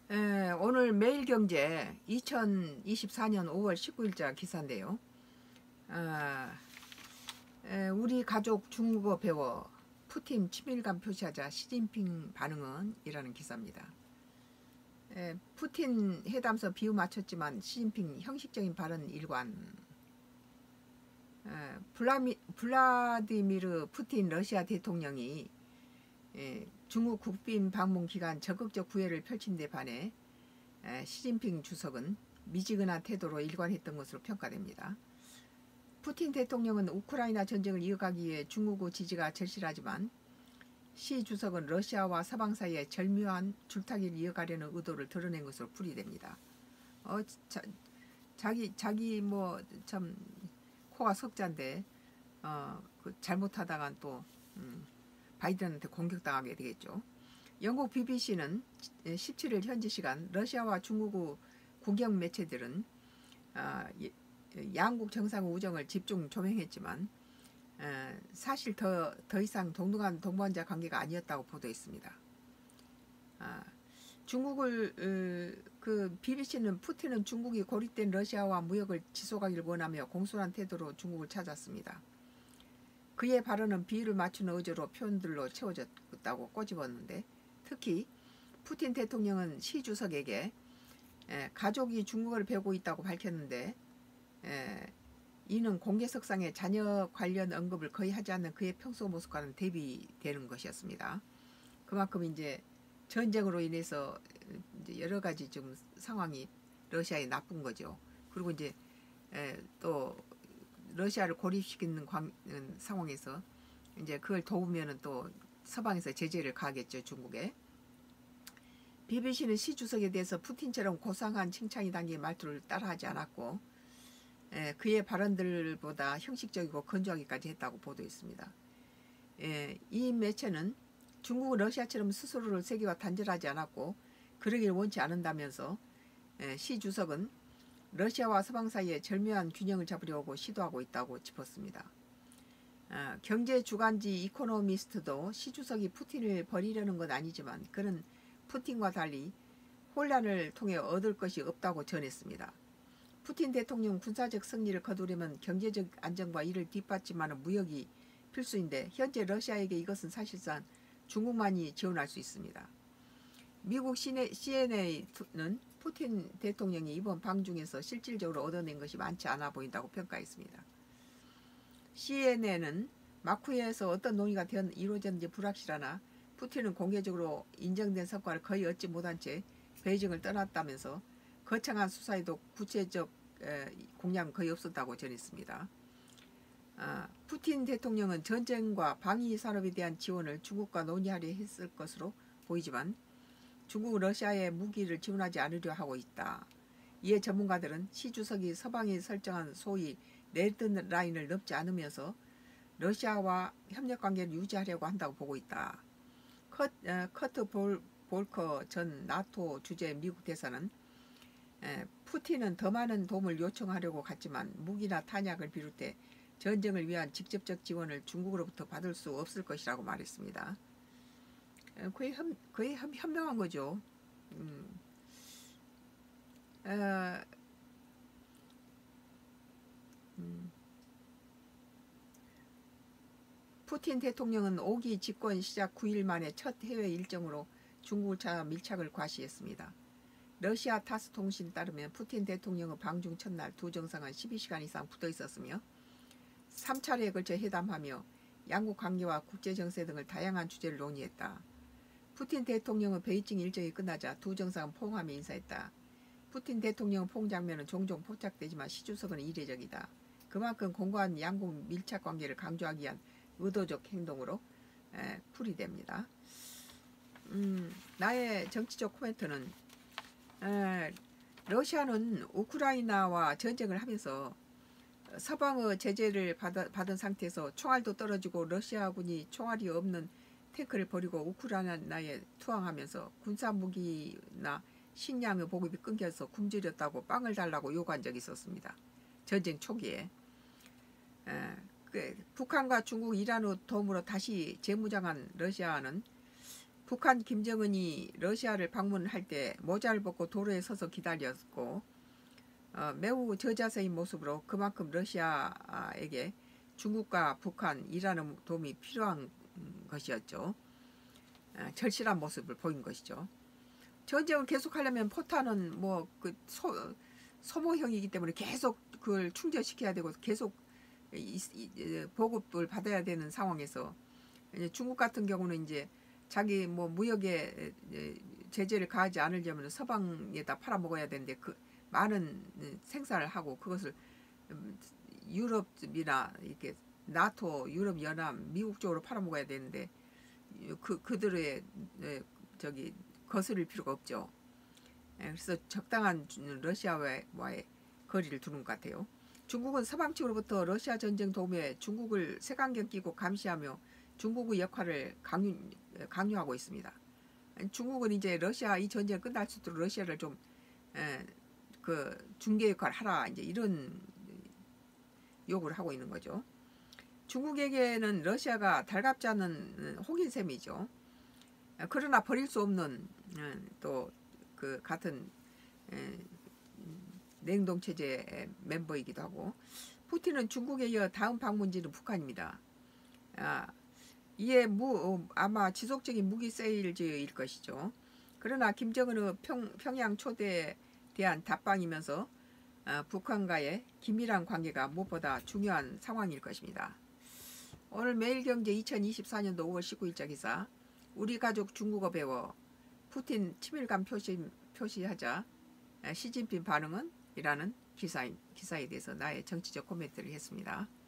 오늘 매일경제 2024년 5월 19일자 기사인데요. 우리 가족 중국어 배워 푸틴 친밀감 표시하자 시진핑 반응은? 이라는 기사입니다. 푸틴 회담서 비유 맞췄지만 시진핑 형식적인 발언 일관. 블라디미르 푸틴 러시아 대통령이 중국 국빈 방문 기간 적극적 구애를 펼친 데 반해 시진핑 주석은 미지근한 태도로 일관했던 것으로 평가됩니다. 푸틴 대통령은 우크라이나 전쟁을 이어가기 위해 중국의 지지가 절실하지만 시 주석은 러시아와 서방 사이에 절묘한 줄타기를 이어가려는 의도를 드러낸 것으로 풀이됩니다. 자기 뭐 참 코가 석자인데 잘못하다간 또 바이든한테 공격당하게 되겠죠. 영국 BBC는 17일 현지 시간 러시아와 중국의 국영 매체들은 양국 정상의 우정을 집중 조명했지만 사실 더 이상 동등한 동반자 관계가 아니었다고 보도했습니다. 중국을 BBC는 푸틴은 중국이 고립된 러시아와 무역을 지속하기를 원하며 공손한 태도로 중국을 찾았습니다. 그의 발언은 비유를 맞추는 어조로 표현들로 채워졌다고 꼬집었는데, 특히 푸틴 대통령은 시 주석에게 가족이 중국어를 배우고 있다고 밝혔는데 이는 공개석상에 자녀 관련 언급을 거의 하지 않는 그의 평소 모습과는 대비되는 것이었습니다. 그만큼 이제 전쟁으로 인해서 이제 여러 가지 좀 상황이 러시아에 나쁜 거죠. 그리고 이제 또 러시아를 고립시키는 상황에서 이제 그걸 도우면은 또 서방에서 제재를 가하겠죠, 중국에. BBC는 시 주석에 대해서 푸틴처럼 고상한 칭찬이 담긴 말투를 따라하지 않았고 그의 발언들보다 형식적이고 건조하기까지 했다고 보도했습니다. 이 매체는 중국은 러시아처럼 스스로를 세계와 단절하지 않았고 그러길 원치 않는다면서 시 주석은 러시아와 서방 사이에 절묘한 균형을 잡으려고 시도하고 있다고 짚었습니다. 경제 주간지 이코노미스트도 시 주석이 푸틴을 버리려는 건 아니지만 그는 푸틴과 달리 혼란을 통해 얻을 것이 없다고 전했습니다. 푸틴 대통령 군사적 승리를 거두려면 경제적 안정과 이를 뒷받침하는 무역이 필수인데 현재 러시아에게 이것은 사실상 중국만이 지원할 수 있습니다. 미국 CNA는 푸틴 대통령이 이번 방중에서 실질적으로 얻어낸 것이 많지 않아 보인다고 평가했습니다. CNN은 마쿠에서 어떤 논의가 이루어졌는지 불확실하나 푸틴은 공개적으로 인정된 성과를 거의 얻지 못한 채 베이징을 떠났다면서 거창한 수사에도 구체적 공약은 거의 없었다고 전했습니다. 푸틴 대통령은 전쟁과 방위 산업에 대한 지원을 중국과 논의하려 했을 것으로 보이지만 중국은 러시아에 무기를 지원하지 않으려 하고 있다. 이에 전문가들은 시 주석이 서방이 설정한 소위 레드라인을 넘지 않으면서 러시아와 협력관계를 유지하려고 한다고 보고 있다. 커트 볼커 전 나토 주재 미국 대사는 푸틴은 더 많은 도움을 요청하려고 갔지만 무기나 탄약을 비롯해 전쟁을 위한 직접적 지원을 중국으로부터 받을 수 없을 것이라고 말했습니다. 거의 현명한 거죠. 푸틴 대통령은 5기 집권 시작 9일 만에 첫 해외 일정으로 중국을 찾아 밀착을 과시했습니다. 러시아 타스 통신에 따르면 푸틴 대통령의 방중 첫날 두 정상은 12시간 이상 붙어 있었으며 3차례에 걸쳐 회담하며 양국 관계와 국제정세 등을 다양한 주제를 논의했다. 푸틴 대통령의 베이징 일정이 끝나자 두 정상은 포옹하며 인사했다. 푸틴 대통령의 포옹 장면은 종종 포착되지만 시 주석은 이례적이다. 그만큼 공고한 양국 밀착 관계를 강조하기 위한 의도적 행동으로 풀이됩니다. 나의 정치적 코멘트는 러시아는 우크라이나와 전쟁을 하면서 서방의 제재를 받은 상태에서 총알도 떨어지고 러시아군이 총알이 없는 탱크를 버리고 우크라이나에 투항하면서 군사무기나 식량의 보급이 끊겨서 굶주렸다고 빵을 달라고 요구한 적이 있었습니다. 전쟁 초기에. 북한과 중국, 이란의 도움으로 다시 재무장한 러시아는 북한 김정은이 러시아를 방문할 때 모자를 벗고 도로에 서서 기다렸고 매우 저자세인 모습으로 그만큼 러시아에게 중국과 북한, 이란의 도움이 필요한 것이었죠. 절실한 모습을 보인 것이죠. 전쟁을 계속하려면 포탄은 뭐 그 소모형이기 때문에 계속 그걸 충전시켜야 되고 계속 보급을 받아야 되는 상황에서 중국 같은 경우는 이제 자기 뭐 무역에 제재를 가하지 않으려면 서방에다 팔아먹어야 되는데 그 많은 생산을 하고 그것을 유럽이나 이렇게 나토, 유럽 연합, 미국 쪽으로 팔아먹어야 되는데 그들의 저기 거스를 필요가 없죠. 그래서 적당한 러시아와의 거리를 두는 것 같아요. 중국은 서방 측으로부터 러시아 전쟁 도움에 중국을 색안경 끼고 감시하며 중국의 역할을 강요하고 있습니다. 중국은 이제 러시아 이 전쟁 끝날 수 있도록 러시아를 좀 그 중개 역할 하라 이제 이런 요구를 하고 있는 거죠. 중국에게는 러시아가 달갑지 않은 혹인 셈이죠. 그러나 버릴 수 없는 또 그 같은 냉동 체제의 멤버이기도 하고 푸틴은 중국에 이어 다음 방문지는 북한입니다. 이에 아마 지속적인 무기 세일즈일 것이죠. 그러나 김정은의 평양 초대에 대한 답방이면서 북한과의 긴밀한 관계가 무엇보다 중요한 상황일 것입니다. 오늘 매일경제 2024년도 5월 19일자 기사 우리 가족 중국어 배워 푸틴 친밀감 표시하자 시진핑 반응은? 이라는 기사에 대해서 나의 정치적 코멘트를 했습니다.